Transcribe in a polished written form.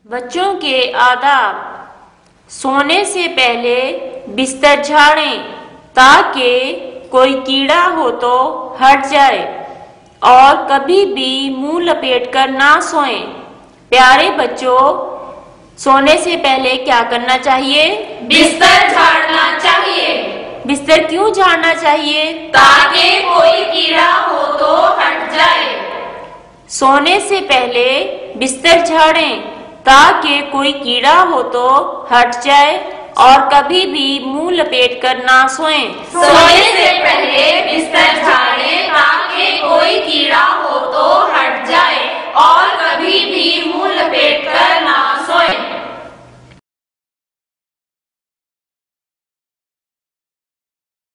बच्चों के आदाब। सोने से पहले बिस्तर झाड़ें ताकि कोई कीड़ा हो तो हट जाए और कभी भी मुंह लपेटकर ना सोएं। प्यारे बच्चों, सोने से पहले क्या करना चाहिए? बिस्तर झाड़ना चाहिए। बिस्तर क्यों झाड़ना चाहिए? ताकि कोई कीड़ा हो तो हट जाए। सोने से पहले बिस्तर झाड़ें ताकि कोई कीड़ा हो तो हट जाए और कभी भी मुंह लपेटकर ना सोएं। सोने से पहले बिस्तर झाड़ें ताकि कोई कीड़ा हो तो हट जाए और कभी भी मुंह लपेटकर